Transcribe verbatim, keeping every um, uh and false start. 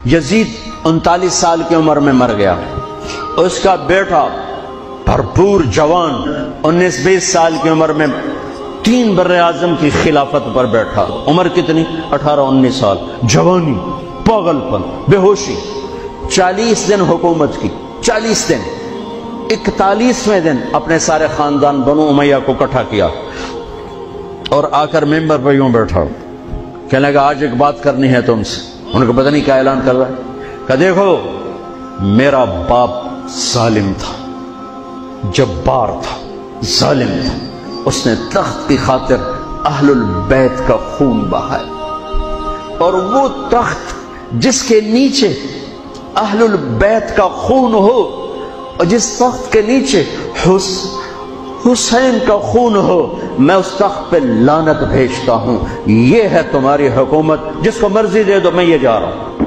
یزید انتالیس سال کی عمر میں مر گیا، اس کا بیٹا بھرپور جوان انیس بیس سال کی عمر میں تین بر اعظم کی خلافت پر بیٹھا۔ عمر کتنی؟ اٹھارہ انیس سال، جوانی، پاگل پن، بے ہوشی۔ چالیس دن حکومت کی، چالیس دن، اکتالیسویں دن اپنے سارے خاندان بنو امیہ کو اکٹھا کیا اور آ کر ممبر پہ یوں بیٹھا، کہنے لگا آج ایک بات کرنی ہے تم سے۔ ان کو پتہ نہیں کیا اعلان کر رہا ہے، کہ دیکھو میرا باپ ظالم تھا، جبار تھا، ظالم تھا، اس نے تخت کی خاطر اہل البیت کا خون بہایا، اور وہ تخت جس کے نیچے اہل البیت کا خون ہو اور جس تخت کے نیچے حس حسین کا خون ہو، میں اس تخت پہ لعنت بھیجتا ہوں۔ یہ ہے تمہاری حکومت، جس کو مرضی دے دو، میں یہ جا رہا ہوں۔